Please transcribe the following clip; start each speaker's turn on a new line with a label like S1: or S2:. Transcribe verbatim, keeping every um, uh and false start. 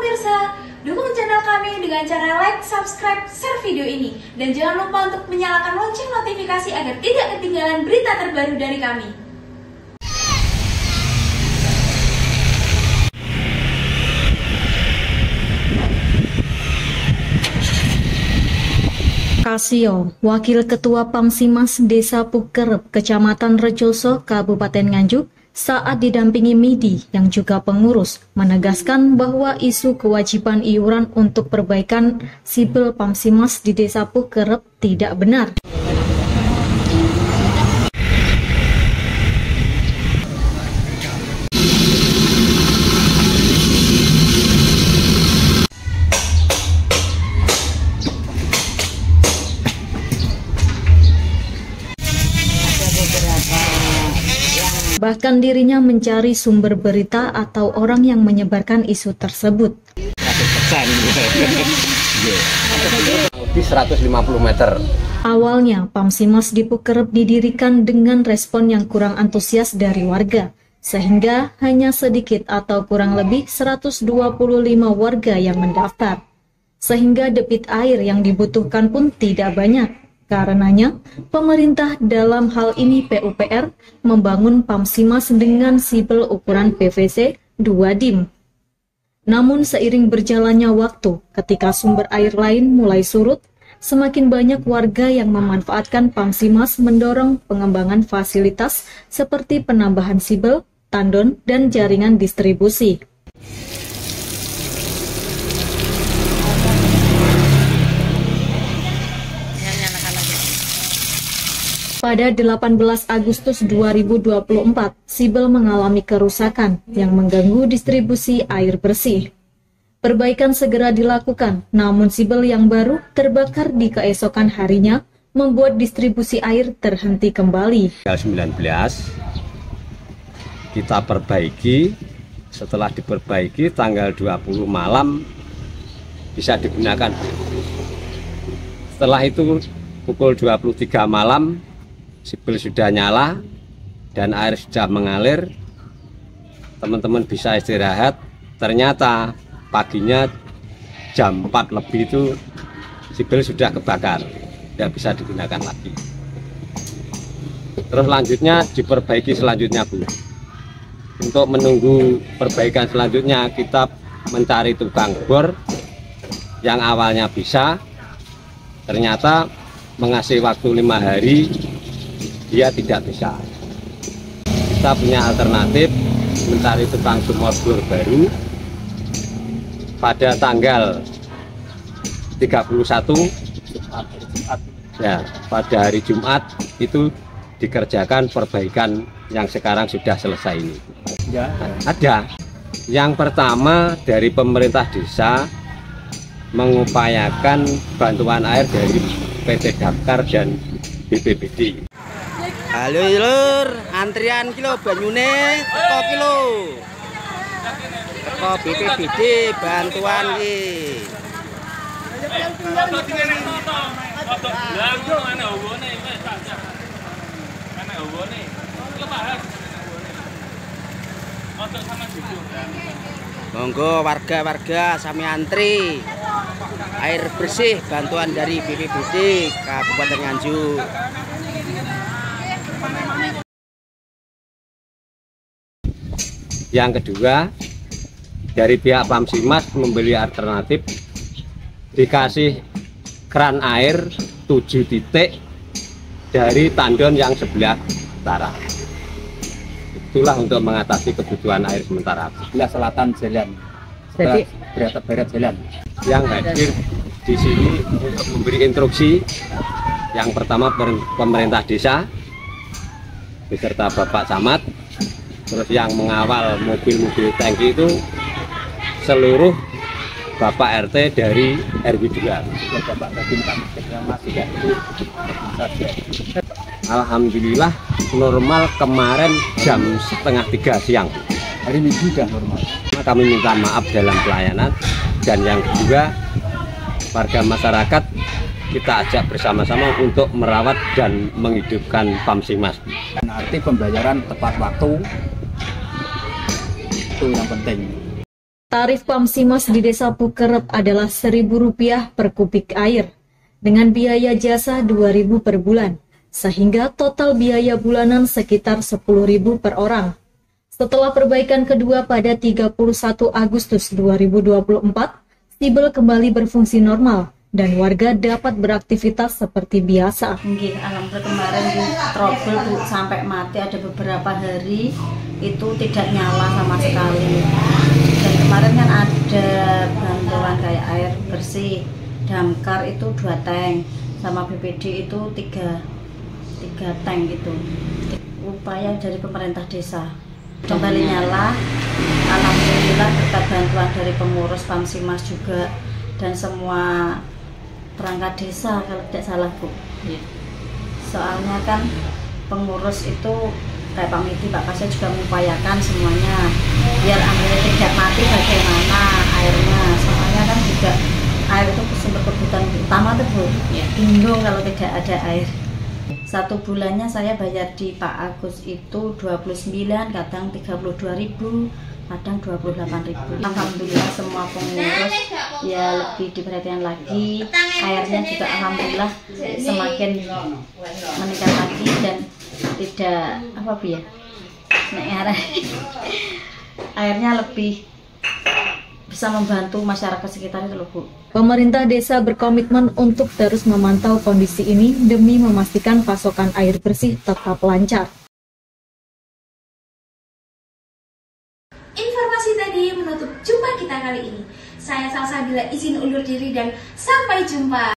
S1: pemirsa, dukung channel kami dengan cara like, subscribe, share video ini. Dan jangan lupa untuk menyalakan lonceng notifikasi agar tidak ketinggalan berita terbaru dari kami.
S2: Kasio, Wakil Ketua Pamsimas Desa Pukerep, Kecamatan Rejoso, Kabupaten Nganjuk, saat didampingi Midi yang juga pengurus, menegaskan bahwa isu kewajiban iuran untuk perbaikan sipil Pamsimas di Desa Pukerep tidak benar. Bahkan dirinya mencari sumber berita atau orang yang menyebarkan isu tersebut.
S3: Di seratus lima puluh meter.
S2: Awalnya, Pamsimas di Pukerep didirikan dengan respon yang kurang antusias dari warga, sehingga hanya sedikit atau kurang lebih seratus dua puluh lima warga yang mendaftar. Sehingga debit air yang dibutuhkan pun tidak banyak. Karenanya, pemerintah dalam hal ini P U P R membangun Pamsimas dengan sipil ukuran P V C dua dim. Namun seiring berjalannya waktu, ketika sumber air lain mulai surut, semakin banyak warga yang memanfaatkan Pamsimas mendorong pengembangan fasilitas seperti penambahan sipil, tandon, dan jaringan distribusi. Pada delapan belas Agustus dua ribu dua puluh empat, sipil mengalami kerusakan yang mengganggu distribusi air bersih. Perbaikan segera dilakukan, namun sipil yang baru terbakar di keesokan harinya, membuat distribusi air terhenti kembali.
S3: Tanggal sembilan belas kita perbaiki, setelah diperbaiki tanggal dua puluh malam bisa digunakan. Setelah itu pukul dua puluh tiga malam sipil sudah nyala dan air sudah mengalir, teman-teman bisa istirahat. Ternyata paginya jam empat lebih itu sipil sudah kebakar, tidak bisa digunakan lagi. Terus lanjutnya diperbaiki selanjutnya, Bu. Untuk menunggu perbaikan selanjutnya kita mencari tukang bor yang awalnya bisa, ternyata mengasih waktu lima hari dia tidak bisa. Kita punya alternatif mencari tukang sumur bor baru. Pada tanggal tiga puluh satu ya, pada hari Jumat itu dikerjakan perbaikan yang sekarang sudah selesai ini. Ya, ada. Yang pertama dari pemerintah desa mengupayakan bantuan air dari P T Damkar dan B P B D.
S4: Halo lur, antrian kilo banyune teko kilo. Teko B P B D bantuan ki. Monggo warga-warga sami antri air bersih bantuan dari B P B D Kabupaten Nganjuk.
S3: Yang kedua, dari pihak Pamsimas membeli alternatif, dikasih keran air tujuh titik dari tandon yang sebelah utara. Itulah untuk mengatasi kebutuhan air sementara.
S5: Sebelah selatan jalan, jadi barat barat jalan.
S3: Yang hadir di sini untuk memberi instruksi, yang pertama pemerintah desa beserta Bapak Camat. Terus yang mengawal mobil-mobil tangki itu seluruh Bapak R T dari R W dua. Alhamdulillah normal kemarin jam setengah tiga siang.
S5: Hari Minggu sudah normal.
S3: Kami minta maaf dalam pelayanan. Dan yang kedua, warga masyarakat kita ajak bersama-sama untuk merawat dan menghidupkan Pamsimas.
S5: Arti pembayaran tepat waktu itu yang penting.
S2: Tarif Pamsimas di Desa Pukerep adalah seribu rupiah per kubik air, dengan biaya jasa dua ribu per bulan, sehingga total biaya bulanan sekitar sepuluh ribu per orang. Setelah perbaikan kedua pada tiga puluh satu Agustus dua ribu dua puluh empat, Sibel kembali berfungsi normal dan warga dapat beraktivitas seperti biasa.
S6: Nggih, alhamdulillah kemarin di trouble Bu, sampai mati, ada beberapa hari itu tidak nyala sama sekali. Dan kemarin kan ada bantuan kayak air bersih, damkar itu dua tank, sama B P D itu tiga, tiga tank gitu. Upaya dari pemerintah desa kembali nyala, alhamdulillah berkat bantuan dari pengurus Pamsimas juga dan semua perangkat desa kalau tidak salah Bu. Soalnya kan pengurus itu kayak Pak Miti, Pak Kasya juga mengupayakan semuanya biar airnya tidak mati. Bagaimana airnya, soalnya kan juga air itu sumber kebutuhan utama tuh Bu. Bingung kalau tidak ada air. Satu bulannya saya bayar di Pak Agus itu dua puluh sembilan, kadang tiga puluh dua ribu, kadang dua puluh delapan ribu. Alhamdulillah semua pengurus ya lebih diperhatikan lagi. Airnya juga alhamdulillah semakin meningkat lagi dan tidak apa Bu ya, airnya lebih bisa membantu masyarakat sekitar itu loh Bu.
S2: Pemerintah desa berkomitmen untuk terus memantau kondisi ini demi memastikan pasokan air bersih tetap lancar.
S1: Informasi tadi menutup jumpa kita kali ini. Saya Salsabila izin undur diri dan sampai jumpa.